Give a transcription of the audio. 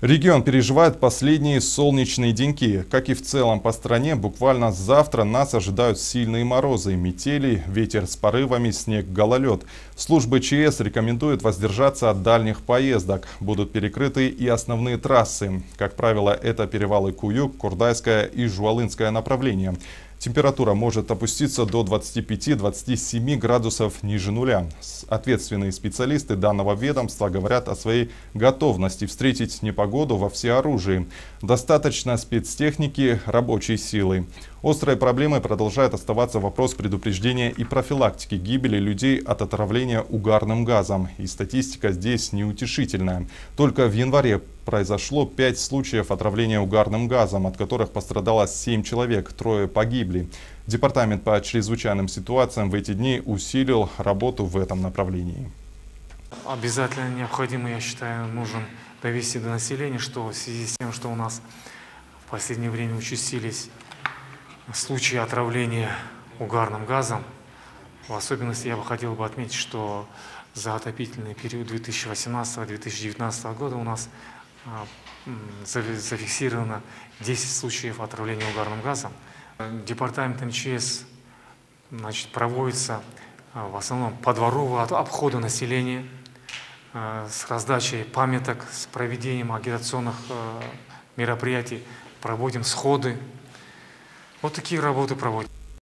Регион переживает последние солнечные деньки. Как и в целом по стране, буквально завтра нас ожидают сильные морозы, метели, ветер с порывами, снег, гололед. Службы ЧС рекомендуют воздержаться от дальних поездок. Будут перекрыты и основные трассы. Как правило, это перевалы Куюк, Курдайское и Жуалынское направления. Температура может опуститься до 25-27 градусов ниже нуля. Ответственные специалисты данного ведомства говорят о своей готовности встретить непогоду во всеоружии. Достаточно спецтехники, рабочей силы. Острой проблемой продолжает оставаться вопрос предупреждения и профилактики гибели людей от отравления угарным газом. И статистика здесь неутешительная. Только в январе произошло 5 случаев отравления угарным газом, от которых пострадало 7 человек, 3 погибли. Департамент по чрезвычайным ситуациям в эти дни усилил работу в этом направлении. Обязательно необходимо, я считаю, нужно довести до населения, что в связи с тем, что у нас в последнее время участились случаи отравления угарным газом, в особенности я бы хотел отметить, что за отопительный период 2018-2019 года у нас зафиксировано 10 случаев отравления угарным газом. Департаментом ЧС проводится в основном подворовые обходы населения с раздачей памяток, с проведением агитационных мероприятий, проводим сходы. Вот такие работы проводим.